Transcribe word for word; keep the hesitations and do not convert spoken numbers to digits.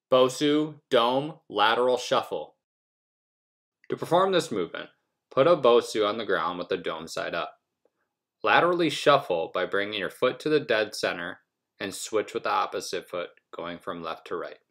BOSU, dome, lateral shuffle. To perform this movement, put a BOSU on the ground with the dome side up. Laterally shuffle by bringing your foot to the dead center and switch with the opposite foot, going from left to right.